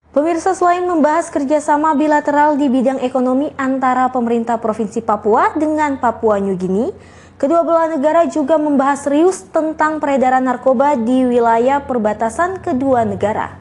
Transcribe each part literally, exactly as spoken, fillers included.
Pemirsa, selain membahas kerjasama bilateral di bidang ekonomi antara pemerintah Provinsi Papua dengan Papua New Guinea, kedua belah negara juga membahas serius tentang peredaran narkoba di wilayah perbatasan kedua negara.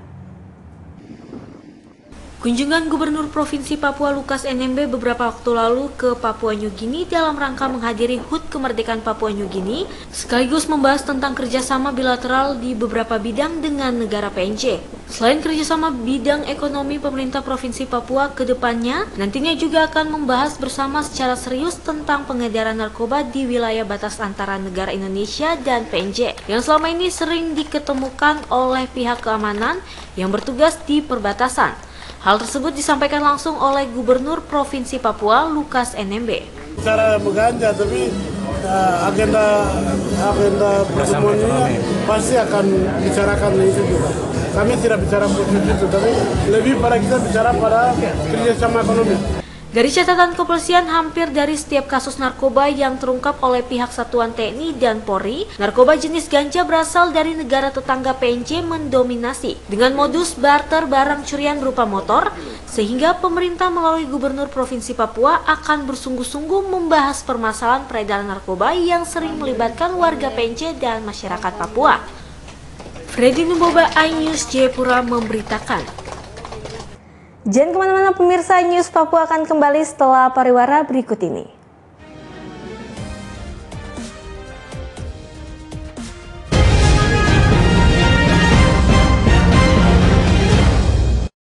Kunjungan Gubernur Provinsi Papua Lukas N M B beberapa waktu lalu ke Papua New Guinea dalam rangka menghadiri H U T Kemerdekaan Papua New Guinea sekaligus membahas tentang kerjasama bilateral di beberapa bidang dengan negara P N J. Selain kerjasama bidang ekonomi, pemerintah Provinsi Papua ke depannya nantinya juga akan membahas bersama secara serius tentang pengedaran narkoba di wilayah batas antara negara Indonesia dan P N J yang selama ini sering diketemukan oleh pihak keamanan yang bertugas di perbatasan. Hal tersebut disampaikan langsung oleh Gubernur Provinsi Papua Lukas N M B. Cara berganja, tapi uh, agenda agenda pertemuannya pasti akan bicarakan itu juga. Kami tidak bicara politik itu, tapi lebih pada kita bicara pada kerjasama ekonomi. Dari catatan kepolisian, hampir dari setiap kasus narkoba yang terungkap oleh pihak Satuan T N I dan Polri, narkoba jenis ganja berasal dari negara tetangga P N J mendominasi dengan modus barter barang curian berupa motor, sehingga pemerintah melalui Gubernur Provinsi Papua akan bersungguh-sungguh membahas permasalahan peredaran narkoba yang sering melibatkan warga P N J dan masyarakat Papua. Freddy Numboba, iNews Jayapura memberitakan. Jangan kemana-mana pemirsa, News Papua akan kembali setelah pariwara berikut ini.